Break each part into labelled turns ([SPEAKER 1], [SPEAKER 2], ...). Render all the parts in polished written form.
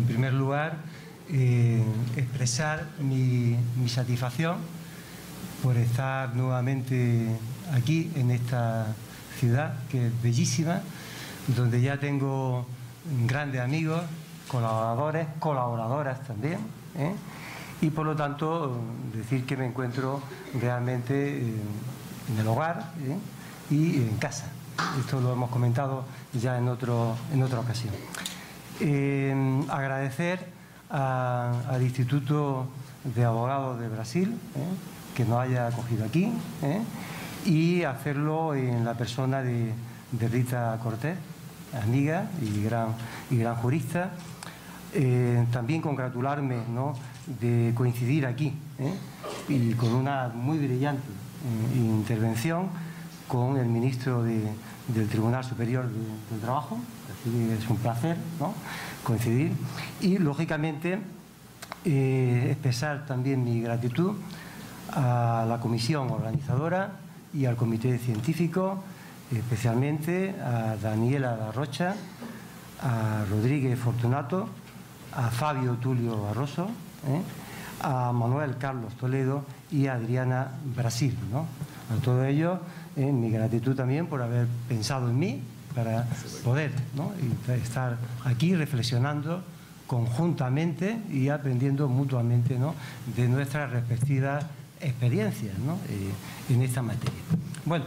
[SPEAKER 1] primer lugar, expresar mi satisfacción por estar nuevamente aquí, en esta ciudad, que es bellísima, donde ya tengo grandes amigos, colaboradores, colaboradoras también, y por lo tanto decir que me encuentro realmente en el hogar y en casa. Esto lo hemos comentado ya en otra ocasión. Agradecer al Instituto de Abogados de Brasil que nos haya acogido aquí, y hacerlo en la persona de Rita Cortés, amiga y gran jurista. También congratularme, ¿no?, de coincidir aquí, y con una muy brillante intervención con el ministro del Tribunal Superior del Trabajo. Así que es un placer, ¿no?, coincidir. Y, lógicamente, expresar también mi gratitud a la comisión organizadora y al comité científico, especialmente a Daniela da Rocha, a Rodríguez Fortunato, a Fabio Tulio Barroso, a Manuel Carlos Toledo y a Adriana Brasil, ¿no? A todos ellos, mi gratitud también por haber pensado en mí para poder, ¿no?, estar aquí reflexionando conjuntamente y aprendiendo mutuamente, ¿no?, de nuestras respectivas experiencias, ¿no?, en esta materia. Bueno,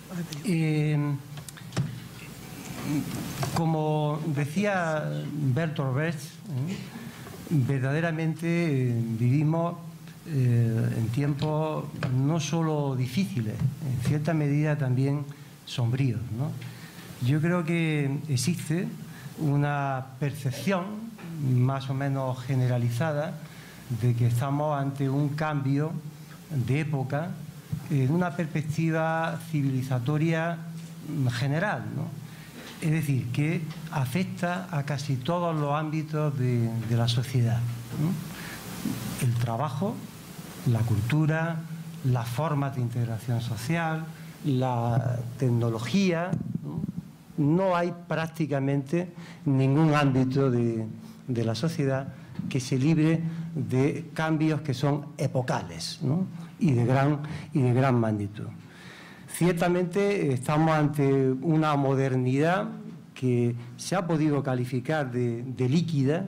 [SPEAKER 1] como decía Bertolt Brecht, verdaderamente vivimos en tiempos no solo difíciles, en cierta medida también sombríos, ¿no? Yo creo que existe una percepción más o menos generalizada de que estamos ante un cambio de época en una perspectiva civilizatoria general, ¿no? Es decir, que afecta a casi todos los ámbitos de la sociedad, ¿no? El trabajo, la cultura, las formas de integración social, la tecnología, ¿no? No hay prácticamente ningún ámbito de la sociedad que se libre de cambios que son epocales, ¿no?, y de gran magnitud. Ciertamente estamos ante una modernidad que se ha podido calificar de líquida,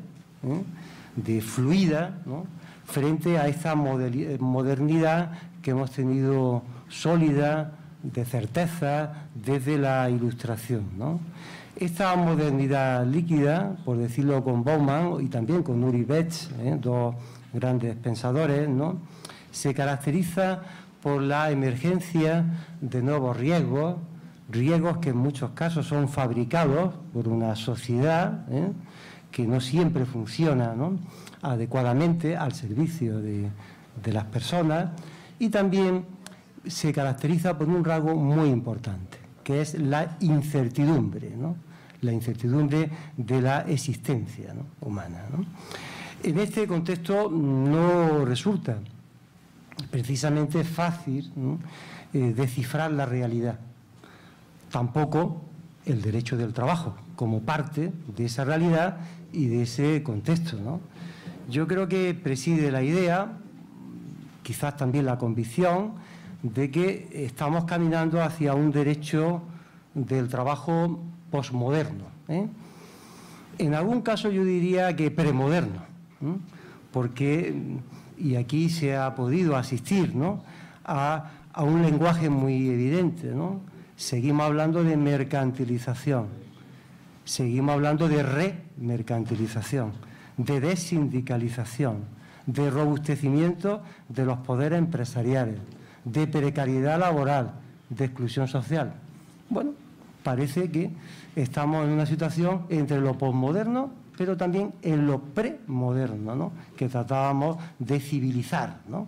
[SPEAKER 1] de fluida, ¿no?, frente a esta modernidad que hemos tenido sólida, de certeza, desde la Ilustración, ¿no? Esta modernidad líquida, por decirlo con Bauman y también con Uri Betz, dos grandes pensadores, ¿no?, se caracteriza por la emergencia de nuevos riesgos que en muchos casos son fabricados por una sociedad que no siempre funciona, ¿no?, adecuadamente al servicio de las personas, y también se caracteriza por un rasgo muy importante, que es la incertidumbre, ¿no?, la incertidumbre de la existencia, ¿no?, humana, ¿no? En este contexto no resulta precisamente fácil, ¿no?, descifrar la realidad. Tampoco el derecho del trabajo como parte de esa realidad y de ese contexto, ¿no? Yo creo que preside la idea, quizás también la convicción, de que estamos caminando hacia un derecho del trabajo posmoderno, en algún caso yo diría que premoderno, porque, y aquí se ha podido asistir, ¿no?, a un lenguaje muy evidente, ¿no? Seguimos hablando de mercantilización, seguimos hablando de remercantilización, de desindicalización, de robustecimiento de los poderes empresariales, de precariedad laboral, de exclusión social. Bueno, parece que estamos en una situación entre lo posmoderno, pero también en lo premoderno, ¿no?, que tratábamos de civilizar, ¿no?,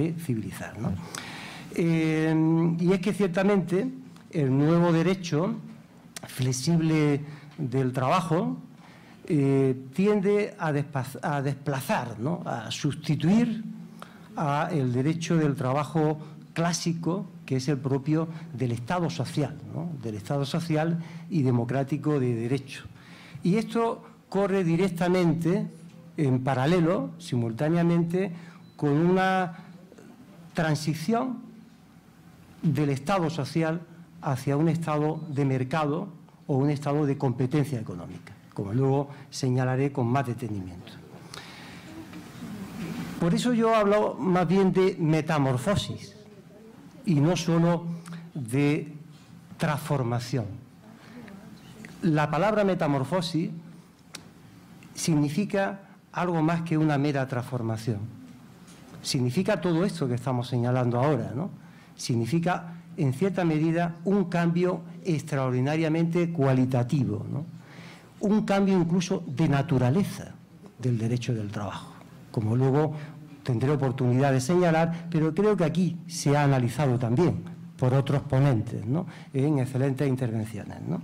[SPEAKER 1] y es que ciertamente el nuevo derecho flexible del trabajo tiende a desplazar, ¿no?, a sustituir a el derecho del trabajo clásico, que es el propio del Estado social, ¿no?, del Estado social y democrático de derecho. Y esto corre directamente en paralelo, simultáneamente, con una transición del Estado social hacia un Estado de mercado o un Estado de competencia económica, como luego señalaré con más detenimiento. Por eso yo hablo más bien de metamorfosis y no solo de transformación. La palabra metamorfosis significa algo más que una mera transformación. Significa todo esto que estamos señalando ahora, ¿no? Significa, en cierta medida, un cambio extraordinariamente cualitativo, ¿no? Un cambio incluso de naturaleza del derecho del trabajo, como luego tendré oportunidad de señalar, pero creo que aquí se ha analizado también por otros ponentes, ¿no?, en excelentes intervenciones, ¿no?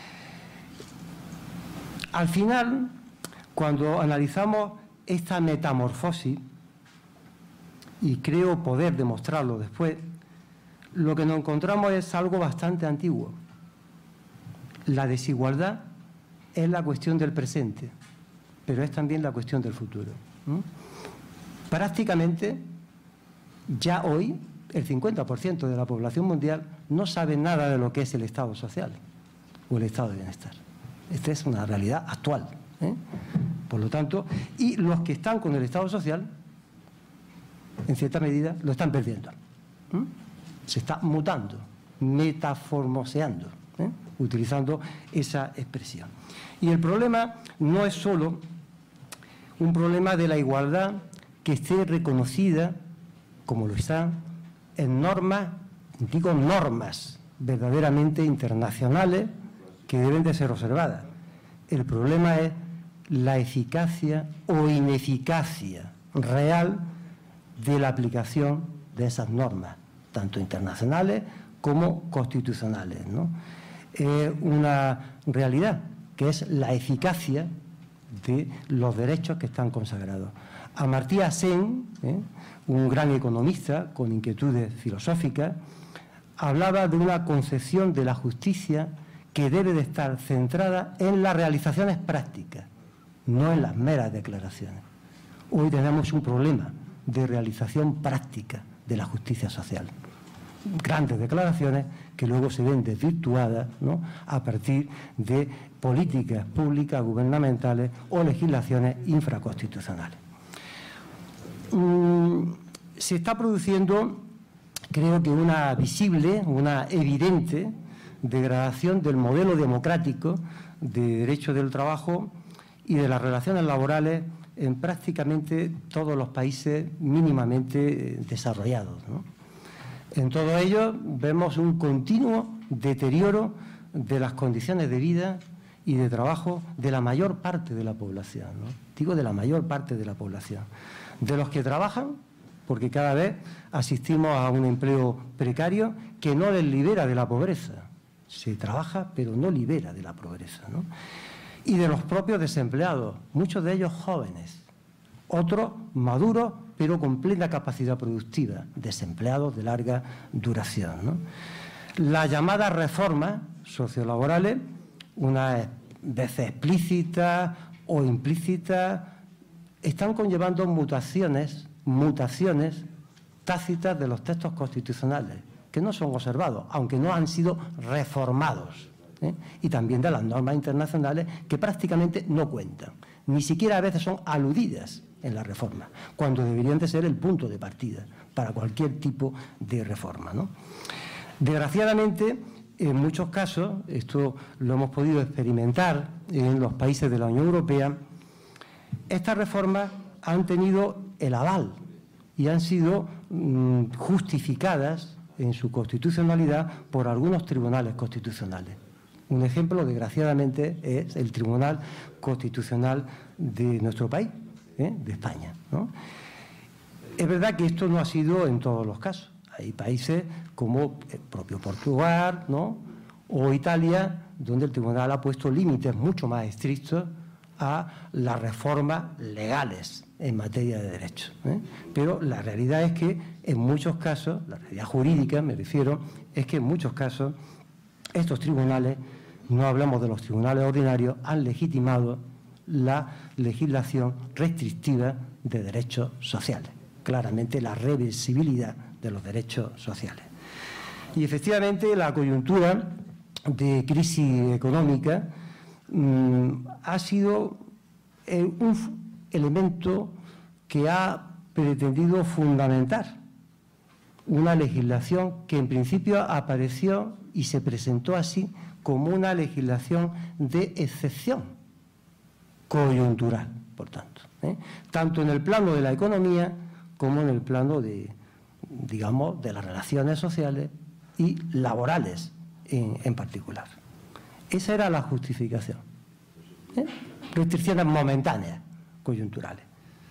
[SPEAKER 1] Al final, cuando analizamos esta metamorfosis, y creo poder demostrarlo después, lo que nos encontramos es algo bastante antiguo. La desigualdad es la cuestión del presente, pero es también la cuestión del futuro. Prácticamente, ya hoy, el 50% de la población mundial no sabe nada de lo que es el Estado social o el Estado de bienestar. Esta es una realidad actual, ¿eh? Por lo tanto, y los que están con el Estado social, en cierta medida, lo están perdiendo. Se está mutando, metaformoseando, utilizando esa expresión. Y el problema no es solo un problema de la igualdad que esté reconocida, como lo está, en normas, digo normas verdaderamente internacionales que deben de ser observadas. El problema es la eficacia o ineficacia real de la aplicación de esas normas, tanto internacionales como constitucionales, ¿no? Una realidad que es la eficacia de los derechos que están consagrados. Amartya Sen, un gran economista con inquietudes filosóficas, hablaba de una concepción de la justicia que debe de estar centrada en las realizaciones prácticas, no en las meras declaraciones. Hoy tenemos un problema de realización práctica de la justicia social. Grandes declaraciones que luego se ven desvirtuadas, ¿no?, a partir de políticas públicas gubernamentales o legislaciones infraconstitucionales. Se está produciendo, creo que una visible, una evidente degradación del modelo democrático de derecho del trabajo y de las relaciones laborales en prácticamente todos los países mínimamente desarrollados, ¿no? En todo ello vemos un continuo deterioro de las condiciones de vida y de trabajo de la mayor parte de la población, ¿no? Digo de la mayor parte de la población. De los que trabajan, porque cada vez asistimos a un empleo precario que no les libera de la pobreza. Se trabaja, pero no libera de la pobreza, ¿no? Y de los propios desempleados, muchos de ellos jóvenes, otros maduros, pero con plena capacidad productiva, desempleados de larga duración, ¿no? Las llamadas reformas sociolaborales, unas veces explícitas o implícitas, están conllevando mutaciones tácitas de los textos constitucionales, que no son observados, aunque no han sido reformados, y también de las normas internacionales que prácticamente no cuentan, ni siquiera a veces son aludidas en la reforma, cuando deberían de ser el punto de partida para cualquier tipo de reforma, ¿no? Desgraciadamente, en muchos casos, esto lo hemos podido experimentar en los países de la Unión Europea, estas reformas han tenido el aval y han sido justificadas en su constitucionalidad por algunos tribunales constitucionales. Un ejemplo, desgraciadamente, es el Tribunal Constitucional de nuestro país, de España, ¿no? Es verdad que esto no ha sido en todos los casos. Hay países como el propio Portugal, ¿no?, o Italia, donde el tribunal ha puesto límites mucho más estrictos a las reformas legales en materia de derechos, Pero la realidad es que en muchos casos, la realidad jurídica me refiero, es que en muchos casos estos tribunales, no hablamos de los tribunales ordinarios, han legitimado la legislación restrictiva de derechos sociales, claramente la reversibilidad de los derechos sociales. Y efectivamente la coyuntura de crisis económica ha sido un elemento que ha pretendido fundamentar una legislación que en principio apareció y se presentó así como una legislación de excepción coyuntural, por tanto, tanto en el plano de la economía como en el plano de, digamos, de las relaciones sociales y laborales en particular. Esa era la justificación. Restricciones momentáneas, coyunturales.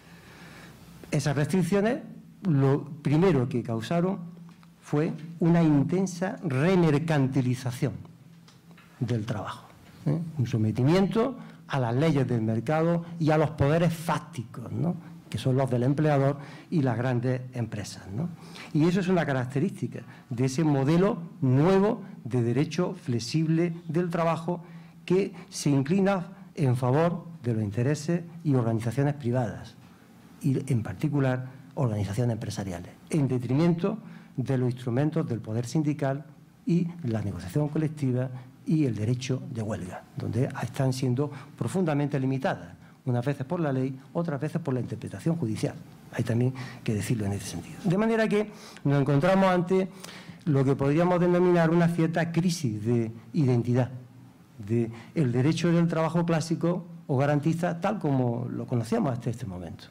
[SPEAKER 1] Esas restricciones, lo primero que causaron fue una intensa remercantilización del trabajo, un sometimiento a las leyes del mercado y a los poderes fácticos, ¿no?, que son los del empleador y las grandes empresas, ¿no? Y eso es una característica de ese modelo nuevo de derecho flexible del trabajo que se inclina en favor de los intereses y organizaciones privadas, y en particular organizaciones empresariales, en detrimento de los instrumentos del poder sindical y la negociación colectiva y el derecho de huelga, donde están siendo profundamente limitadas, unas veces por la ley, otras veces por la interpretación judicial. Hay también que decirlo en ese sentido. De manera que nos encontramos ante lo que podríamos denominar una cierta crisis de identidad del derecho del trabajo clásico o garantista tal como lo conocíamos hasta este momento.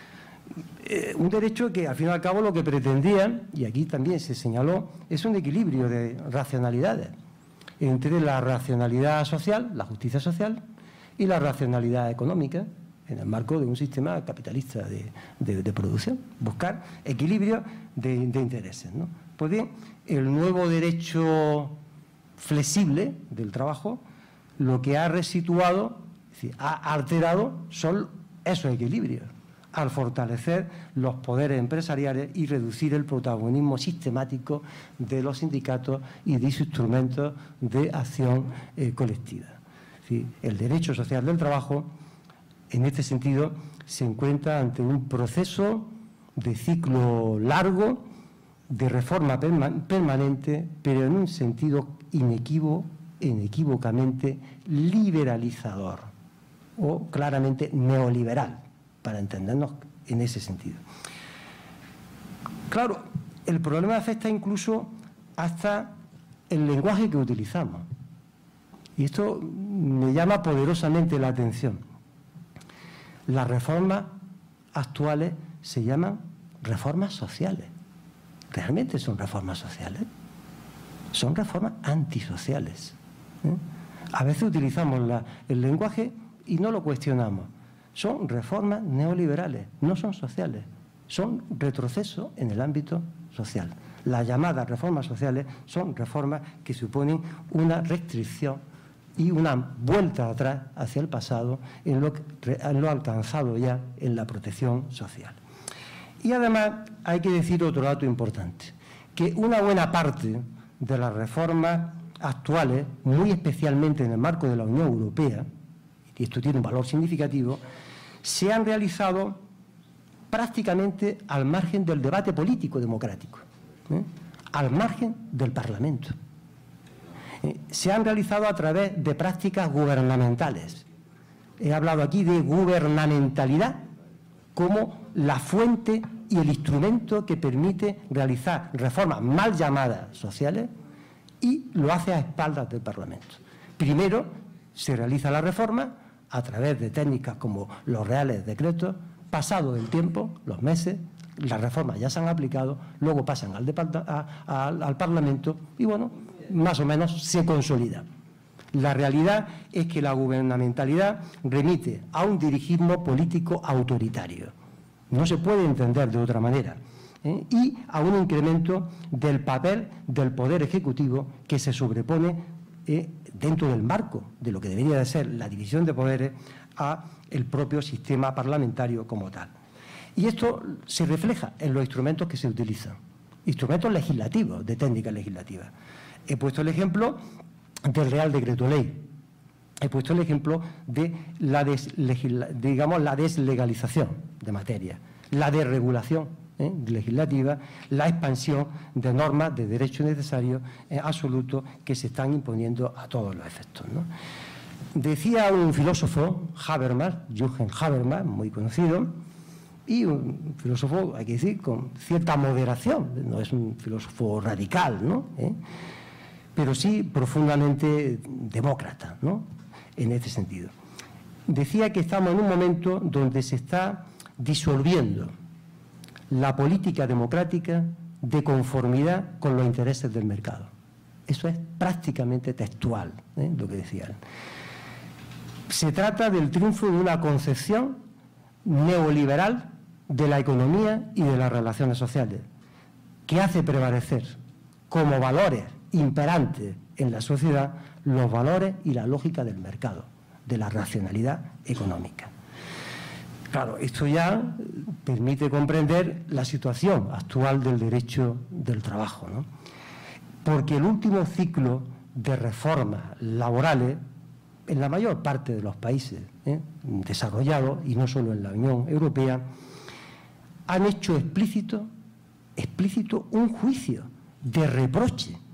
[SPEAKER 1] Un derecho que al fin y al cabo lo que pretendía, y aquí también se señaló, es un equilibrio de racionalidades entre la racionalidad social, la justicia social, y la racionalidad económica en el marco de un sistema capitalista de producción, buscar equilibrio de intereses, ¿no? Pues bien, el nuevo derecho flexible del trabajo lo que ha resituado, es decir, ha alterado son esos equilibrios, al fortalecer los poderes empresariales y reducir el protagonismo sistemático de los sindicatos y de sus instrumentos de acción colectiva. Es decir, el derecho social del trabajo, en este sentido, se encuentra ante un proceso de ciclo largo, de reforma permanente, pero en un sentido inequívocamente liberalizador o claramente neoliberal, para entendernos en ese sentido. Claro, el problema afecta incluso hasta el lenguaje que utilizamos. Y esto me llama poderosamente la atención. Las reformas actuales se llaman reformas sociales. ¿Realmente son reformas sociales? Son reformas antisociales. A veces utilizamos el lenguaje y no lo cuestionamos. Son reformas neoliberales, no son sociales. Son retrocesos en el ámbito social. Las llamadas reformas sociales son reformas que suponen una restricción y una vuelta atrás hacia el pasado en lo alcanzado ya en la protección social. Y además hay que decir otro dato importante, que una buena parte de las reformas actuales, muy especialmente en el marco de la Unión Europea, y esto tiene un valor significativo, se han realizado prácticamente al margen del debate político democrático, al margen del Parlamento. Se han realizado a través de prácticas gubernamentales. He hablado aquí de gubernamentalidad como la fuente y el instrumento que permite realizar reformas mal llamadas sociales y lo hace a espaldas del Parlamento. Primero se realiza la reforma a través de técnicas como los reales decretos, pasado el tiempo, los meses, las reformas ya se han aplicado, luego pasan al Parlamento y, bueno, más o menos se consolida. La realidad es que la gubernamentalidad remite a un dirigismo político autoritario. No se puede entender de otra manera. Y a un incremento del papel del Poder Ejecutivo que se sobrepone dentro del marco de lo que debería de ser la división de poderes a el propio sistema parlamentario como tal. Y esto se refleja en los instrumentos que se utilizan, instrumentos legislativos, de técnica legislativa. He puesto el ejemplo del Real Decreto Ley. he puesto el ejemplo de la deslegalización de materia, la desregulación legislativa, la expansión de normas de derecho necesario absoluto que se están imponiendo a todos los efectos, ¿no? Decía un filósofo, Habermas, Jürgen Habermas, muy conocido, y un filósofo, hay que decir, con cierta moderación, no es un filósofo radical, ¿no? Pero sí profundamente demócrata, ¿no? En este sentido. Decía que estamos en un momento donde se está disolviendo la política democrática de conformidad con los intereses del mercado. Eso es prácticamente textual, lo que decía él. Se trata del triunfo de una concepción neoliberal de la economía y de las relaciones sociales, que hace prevalecer como valores imperantes en la sociedad los valores y la lógica del mercado, de la racionalidad económica. Claro, esto ya permite comprender la situación actual del derecho del trabajo, ¿no? Porque el último ciclo de reformas laborales en la mayor parte de los países desarrollados, y no solo en la Unión Europea, han hecho explícito un juicio de reproche